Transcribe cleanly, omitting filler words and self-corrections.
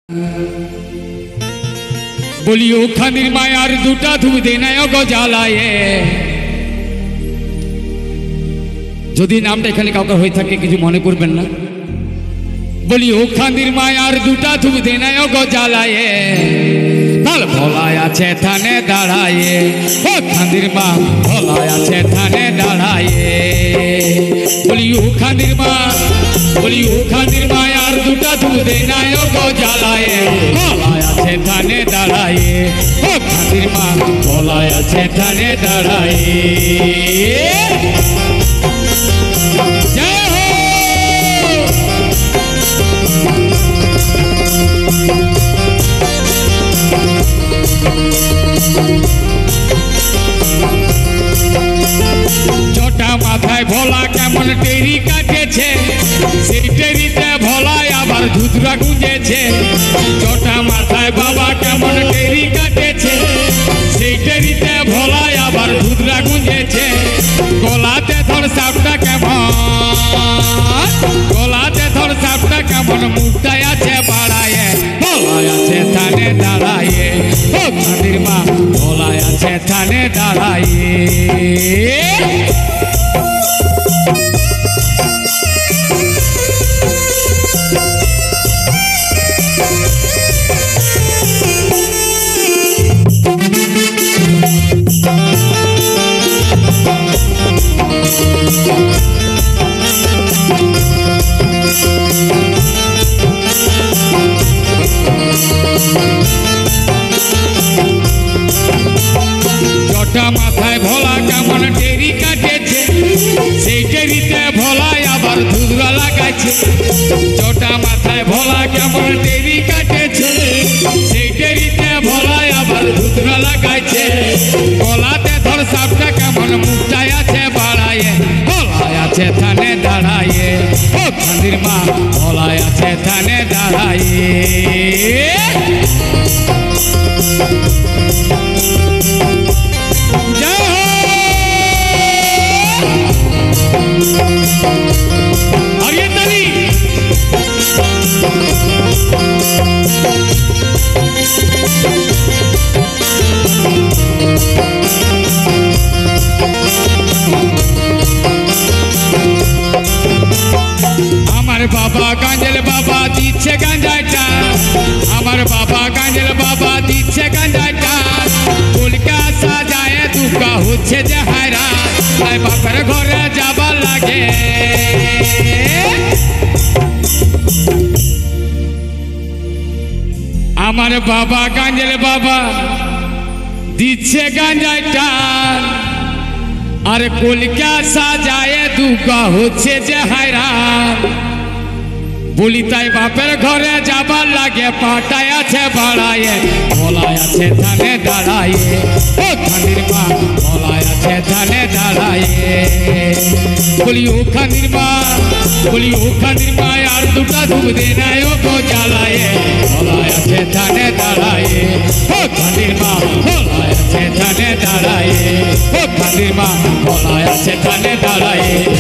বলিও খানির মায়ার দুটা ধূপ দেনায় গজালায়। যদি নামটা এখানে কাউকে হয়ে থাকে কিছু মনে করবেন না। বলিও খানির মায়ার দুটা ধূপ দেনায় গজালায়, ভাল ভোলায় আছে থানে দাঁড়ায়। ও খানির মা ভোলায় আছে থানে দাঁড়ায়। বলিও খানির মা, বলিও খানির মায়ার দুটা ধূপ দেনায় গজালায়, ভোলায় আছে থানে দাঁড়ায়। ও খানির মা ভোলায় আছে থানে দাঁড়ায়। জয় হো। জটা মাথায় ভোলা কেমন টেরি কাটেছে, সেই টেরিতে ভোলায় আবার ধুতরা গুঁজেছে। জটা মাথায় বাবা কেমন টেরি কাটেছে, সেই টেরিতে ভোলায় আবার ধুতরা গুঁজেছে। গলাতে ধর সাপটা কেমন, গলাতে ধর সাপটা কেমন মুখটায় আছে বাড়ায়, ভোলায় আছে থানে দাঁড়ায়। ও খানির মা ভোলায় আছে থানে দাঁড়ায়। জটা মাথায় ভোলা কেমন টেরি কাটেছে, সেই টেরিতে ভোলায় আবার ধুতরা লাগাইছে। জটা মাথায় ভোলা কেমন টেরি কাটেছে, সেই টেরিতে ভোলায় আবার ধুতরা লাগাইছে। গলাতে ধর সাপটা কেমন মুখটায় আছে বাড়ায়, ভোলায় আছে থানে দাঁড়ায়। ও খানির মা ভোলায় আছে থানে দাঁড়ায়। আমার বাবা গাঞ্জেল বাবা দিচ্ছে গাঞ্জাটা, আমার বাবা গাঞ্জেল বাবা দিচ্ছে গাঞ্জাটা। কলকা সাজায় দুকা হচ্ছে যে হায়রান, তাই বাপের ঘরে যাবার লাগে। আমার বাবা গাঞ্জেল বাবা দিচ্ছে গাঞ্জাটা, আর কলকা সাজায় দুকা হচ্ছে যে হায়রান। বলি তাই বাপের ঘরে যাবার লাগে, পাটায় আছে বাড়ায়, ভোলায় আছে থানে দাঁড়ায়। ও খানির মা ভোলায় আছে থানে দাঁড়ায়। বলি ও খানির মা, বলি ও খানির মা আর দুটা ধূপ দেনায় গজালায়, ভোলায় আছে থানে দাঁড়ায়। ও খানির মা ভোলায় আছে থানে দাঁড়ায়। ও খানির মা ভোলায় আছে থানে দাঁড়ায়।